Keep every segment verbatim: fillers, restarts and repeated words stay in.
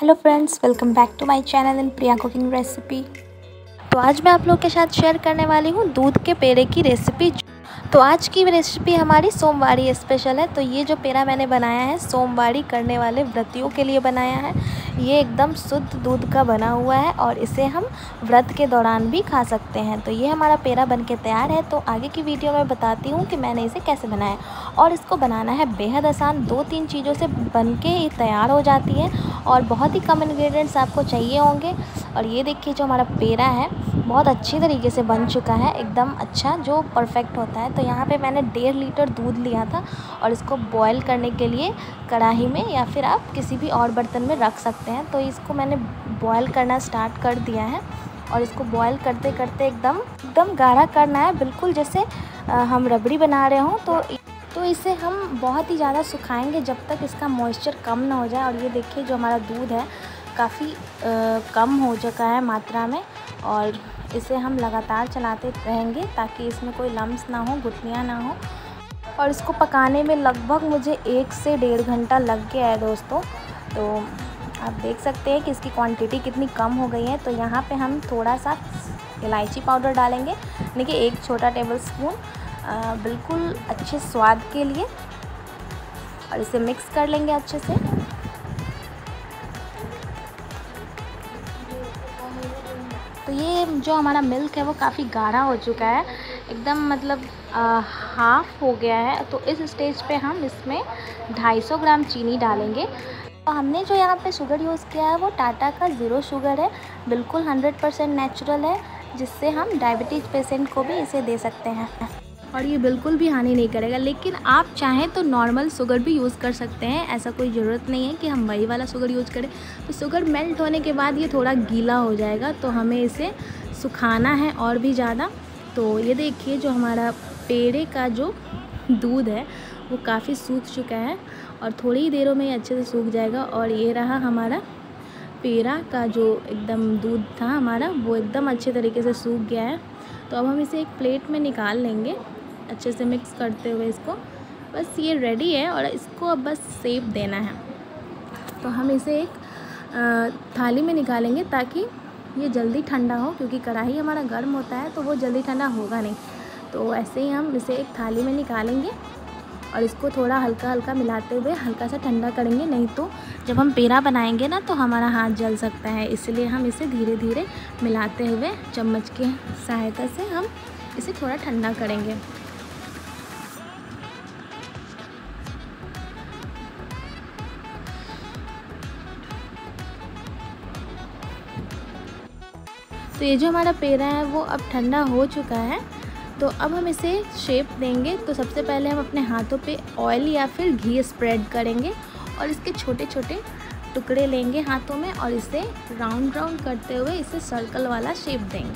Hello friends, welcome back to my channel in Priya cooking recipe. तो आज मैं आप लोग के साथ शेयर करने वाली हूँ दूध के पेड़े की रेसिपी। तो आज की रेसिपी हमारी सोमवारी स्पेशल है। तो ये जो पेड़ा मैंने बनाया है सोमवारी करने वाले व्रतियों के लिए बनाया है। ये एकदम शुद्ध दूध का बना हुआ है और इसे हम व्रत के दौरान भी खा सकते हैं। तो ये हमारा पेड़ा बन के तैयार है। तो आगे की वीडियो में बताती हूँ कि मैंने इसे कैसे बनाया और इसको बनाना है बेहद आसान। दो तीन चीज़ों से बन के ये तैयार हो जाती है और बहुत ही कम इंग्रेडिएंट्स आपको चाहिए होंगे। और ये देखिए जो हमारा पेड़ा है बहुत अच्छी तरीके से बन चुका है, एकदम अच्छा जो परफेक्ट होता है। तो यहाँ पे मैंने डेढ़ लीटर दूध लिया था और इसको बॉईल करने के लिए कढ़ाई में या फिर आप किसी भी और बर्तन में रख सकते हैं। तो इसको मैंने बॉईल करना स्टार्ट कर दिया है और इसको बॉईल करते करते एकदम एकदम गाढ़ा करना है, बिल्कुल जैसे हम रबड़ी बना रहे हों। तो तो इसे हम बहुत ही ज़्यादा सुखाएंगे जब तक इसका मॉइस्चर कम ना हो जाए। और ये देखिए जो हमारा दूध है काफ़ी कम हो चुका है मात्रा में और इसे हम लगातार चलाते रहेंगे ताकि इसमें कोई लम्स ना हो, गुठलियाँ ना हो। और इसको पकाने में लगभग मुझे एक से डेढ़ घंटा लग गया है दोस्तों। तो आप देख सकते हैं कि इसकी क्वांटिटी कितनी कम हो गई है। तो यहाँ पे हम थोड़ा सा इलायची पाउडर डालेंगे, देखिए एक छोटा टेबल स्पून, बिल्कुल अच्छे स्वाद के लिए। और इसे मिक्स कर लेंगे अच्छे से। तो ये जो हमारा मिल्क है वो काफ़ी गाढ़ा हो चुका है, एकदम मतलब आ, हाफ हो गया है। तो इस स्टेज पे हम इसमें ढाई सौ ग्राम चीनी डालेंगे। तो हमने जो यहाँ पे शुगर यूज़ किया है वो टाटा का ज़ीरो शुगर है, बिल्कुल हंड्रेड परसेंट नेचुरल है, जिससे हम डायबिटीज़ पेशेंट को भी इसे दे सकते हैं और ये बिल्कुल भी हानि नहीं करेगा। लेकिन आप चाहें तो नॉर्मल शुगर भी यूज़ कर सकते हैं, ऐसा कोई ज़रूरत नहीं है कि हम वही वाला शुगर यूज़ करें। तो शुगर मेल्ट होने के बाद ये थोड़ा गीला हो जाएगा, तो हमें इसे सुखाना है और भी ज़्यादा। तो ये देखिए जो हमारा पेड़े का जो दूध है वो काफ़ी सूख चुका है और थोड़ी ही देरों में ये अच्छे से सूख जाएगा। और ये रहा हमारा पेड़ा का जो एकदम दूध था हमारा, वो एकदम अच्छे तरीके से सूख गया है। तो अब हम इसे एक प्लेट में निकाल लेंगे अच्छे से मिक्स करते हुए इसको। बस ये रेडी है और इसको अब बस शेप देना है। तो हम इसे एक थाली में निकालेंगे ताकि ये जल्दी ठंडा हो, क्योंकि कढ़ाई हमारा गर्म होता है तो वो जल्दी ठंडा होगा नहीं। तो ऐसे ही हम इसे एक थाली में निकालेंगे और इसको थोड़ा हल्का हल्का मिलाते हुए हल्का सा ठंडा करेंगे, नहीं तो जब हम पेड़ा बनाएंगे ना तो हमारा हाथ जल सकता है। इसलिए हम इसे धीरे धीरे मिलाते हुए चम्मच की सहायता से हम इसे थोड़ा ठंडा करेंगे। तो ये जो हमारा पेड़ा है वो अब ठंडा हो चुका है। तो अब हम इसे शेप देंगे। तो सबसे पहले हम अपने हाथों पे ऑयल या फिर घी स्प्रेड करेंगे और इसके छोटे छोटे टुकड़े लेंगे हाथों में और इसे राउंड राउंड करते हुए इसे सर्कल वाला शेप देंगे।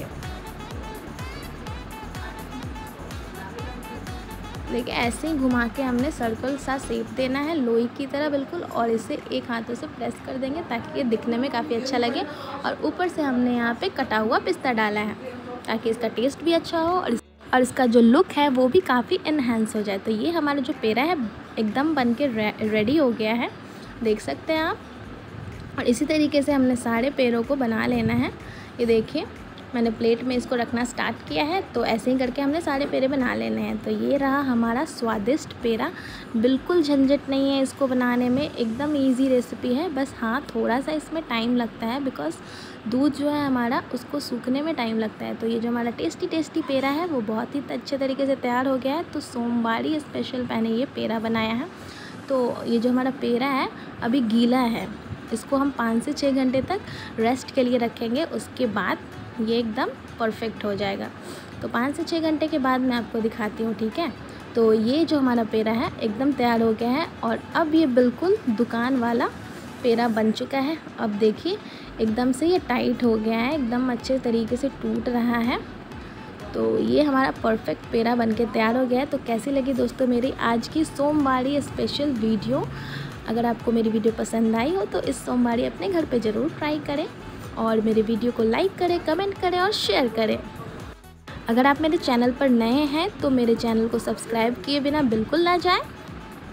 देखिए ऐसे ही घुमा के हमने सर्कल सा शेप देना है, लोई की तरह बिल्कुल। और इसे एक हाथों से प्रेस कर देंगे ताकि ये दिखने में काफ़ी अच्छा लगे। और ऊपर से हमने यहाँ पे कटा हुआ पिस्ता डाला है ताकि इसका टेस्ट भी अच्छा हो और और इसका जो लुक है वो भी काफ़ी इन्हेंस हो जाए। तो ये हमारा जो पेड़ा है एकदम बन के रे, रेडी हो गया है, देख सकते हैं आप। और इसी तरीके से हमने सारे पेड़ों को बना लेना है। ये देखिए मैंने प्लेट में इसको रखना स्टार्ट किया है। तो ऐसे ही करके हमने सारे पेड़े बना लेने हैं। तो ये रहा हमारा स्वादिष्ट पेड़ा, बिल्कुल झंझट नहीं है इसको बनाने में, एकदम इजी रेसिपी है। बस हाँ थोड़ा सा इसमें टाइम लगता है, बिकॉज़ दूध जो है हमारा उसको सूखने में टाइम लगता है। तो ये जो हमारा टेस्टी टेस्टी पेड़ा है वो बहुत ही अच्छे तरीके से तैयार हो गया है। तो सोमवारी स्पेशल मैंने ये पेड़ा बनाया है। तो ये जो हमारा पेड़ा है अभी गीला है, इसको हम पाँच से छः घंटे तक रेस्ट के लिए रखेंगे, उसके बाद ये एकदम परफेक्ट हो जाएगा। तो पाँच से छः घंटे के बाद मैं आपको दिखाती हूँ, ठीक है। तो ये जो हमारा पेड़ा है एकदम तैयार हो गया है और अब ये बिल्कुल दुकान वाला पेड़ा बन चुका है। अब देखिए एकदम से ये टाइट हो गया है, एकदम अच्छे तरीके से टूट रहा है। तो ये हमारा परफेक्ट पेड़ा बन के तैयार हो गया है। तो कैसी लगी दोस्तों मेरी आज की सोमवारी स्पेशल वीडियो? अगर आपको मेरी वीडियो पसंद आई हो तो इस सोमवारी अपने घर पे ज़रूर ट्राई करें और मेरे वीडियो को लाइक करें, कमेंट करें और शेयर करें। अगर आप मेरे चैनल पर नए हैं तो मेरे चैनल को सब्सक्राइब किए बिना बिल्कुल ना जाएं।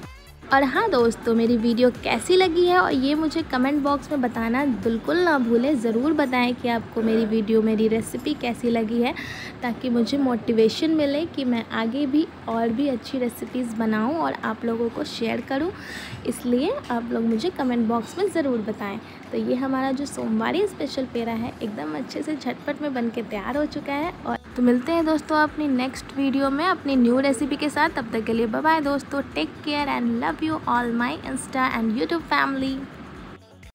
और हाँ दोस्तों, मेरी वीडियो कैसी लगी है और ये मुझे कमेंट बॉक्स में बताना बिल्कुल ना भूलें। ज़रूर बताएं कि आपको मेरी वीडियो, मेरी रेसिपी कैसी लगी है, ताकि मुझे मोटिवेशन मिले कि मैं आगे भी और भी अच्छी रेसिपीज़ बनाऊं और आप लोगों को शेयर करूं। इसलिए आप लोग मुझे कमेंट बॉक्स में ज़रूर बताएं। तो ये हमारा जो सोमवारी स्पेशल पेड़ा है एकदम अच्छे से झटपट में बन के तैयार हो चुका है। और तो मिलते हैं दोस्तों अपनी नेक्स्ट वीडियो में अपनी न्यू रेसिपी के साथ। तब तक के लिए बाय बाय दोस्तों, take care and love you all my Insta and YouTube family.